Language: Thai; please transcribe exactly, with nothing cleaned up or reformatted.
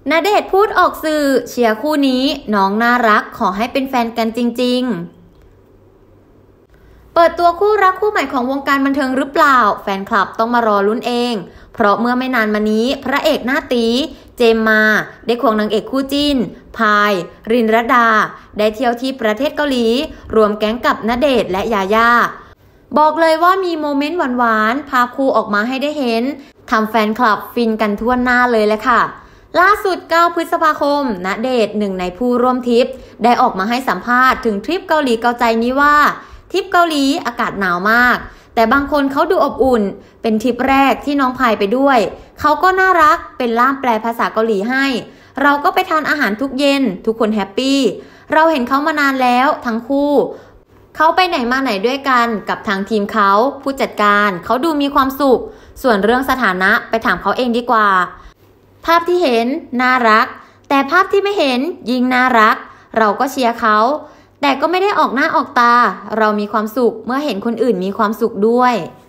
ณเดชน์พูดออกสื่อเชียร์คู่นี้น้องน่ารักขอให้เป็นแฟนกันจริงๆเปิดตัวคู่รักคู่ใหม่ของวงการบันเทิงหรือเปล่าแฟนคลับต้องมารอลุ้นเองเพราะเมื่อไม่นานมานี้พระเอกหน้าตีเจมมาได้ควงนางเอกคู่จิ้นพายรินรดาได้เที่ยวที่ประเทศเกาหลีรวมแก๊งกับณเดชน์และยาย่าบอกเลยว่ามีโมเมนต์หวานๆพาคู่ออกมาให้ได้เห็นทำแฟนคลับฟินกันทั่วหน้าเลยแหละค่ะล่าสุดเก้าพฤษภาคมณเดชน์หนึ่งในผู้ร่วมทริปได้ออกมาให้สัมภาษณ์ถึงทริปเกาหลีเกาใจนี้ว่าทริปเกาหลีอากาศหนาวมากแต่บางคนเขาดูอบอุ่นเป็นทริปแรกที่น้องพายไปด้วยเขาก็น่ารักเป็นล่ามแปลภาษาเกาหลีให้เราก็ไปทานอาหารทุกเย็นทุกคนแฮปปี้เราเห็นเขามานานแล้วทั้งคู่เขาไปไหนมาไหนด้วยกันกับทางทีมเขาผู้จัดการเขาดูมีความสุขส่วนเรื่องสถานะไปถามเขาเองดีกว่าภาพที่เห็นน่ารักแต่ภาพที่ไม่เห็นยิ่งน่ารักเราก็เชียร์เขาแต่ก็ไม่ได้ออกหน้าออกตาเรามีความสุขเมื่อเห็นคนอื่นมีความสุขด้วย